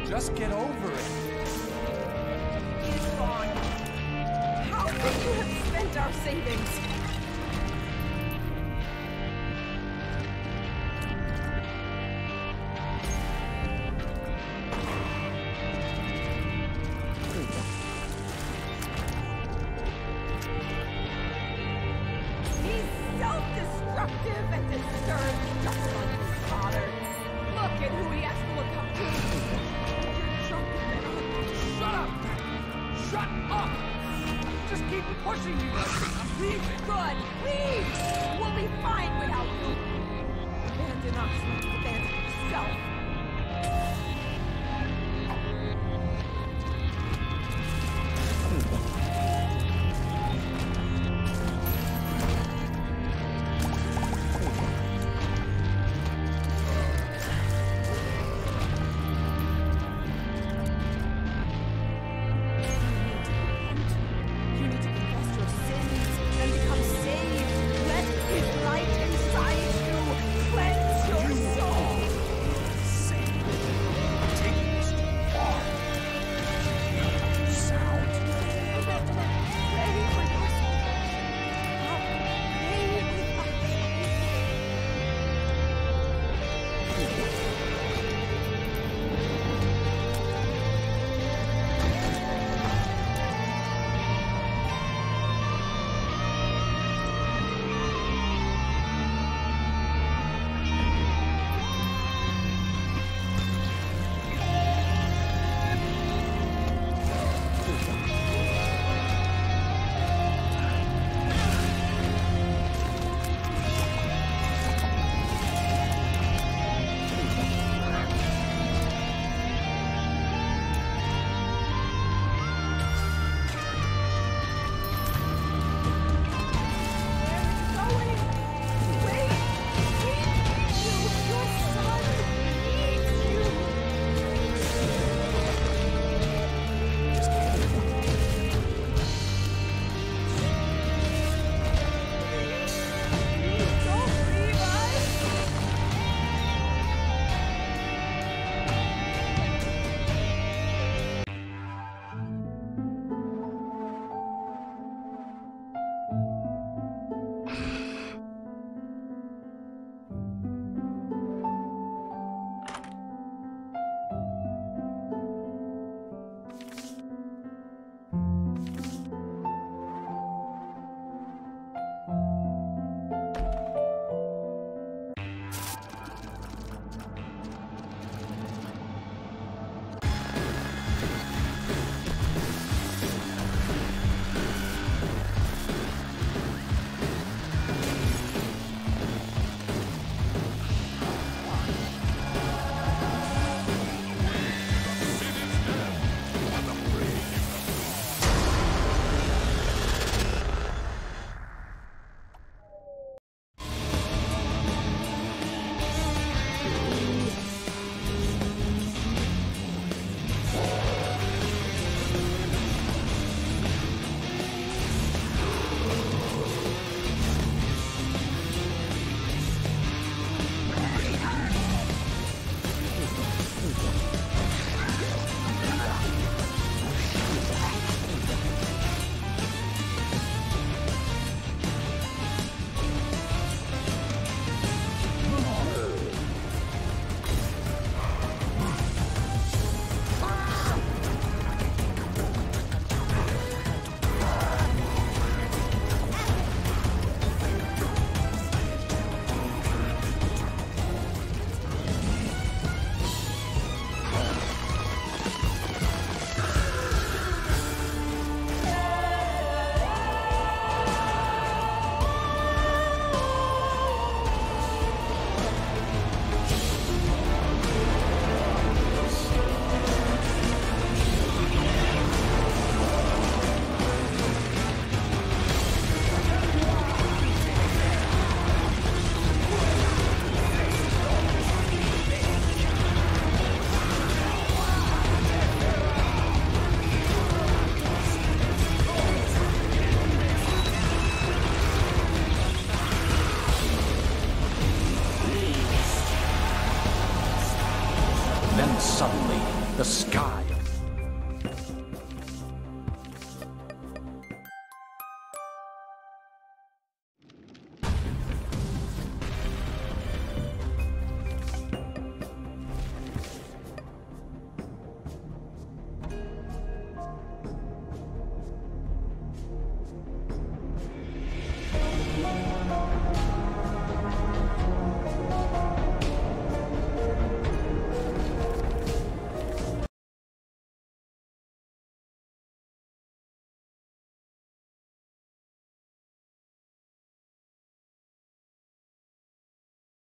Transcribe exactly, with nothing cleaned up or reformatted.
Just get over it. He's gone. How could you have spent our savings? He's self-destructive and disturbed just like his father. Look at who he has to look up to. You're drunk now. Shut up! Shut up! Just keep pushing me. I'm leaving. Good. Leave. We'll be fine without you. Abandon us like you abandon yourself. You need to confess your sins and become saved. Let his light inside you cleanse your soul. Save me. The sky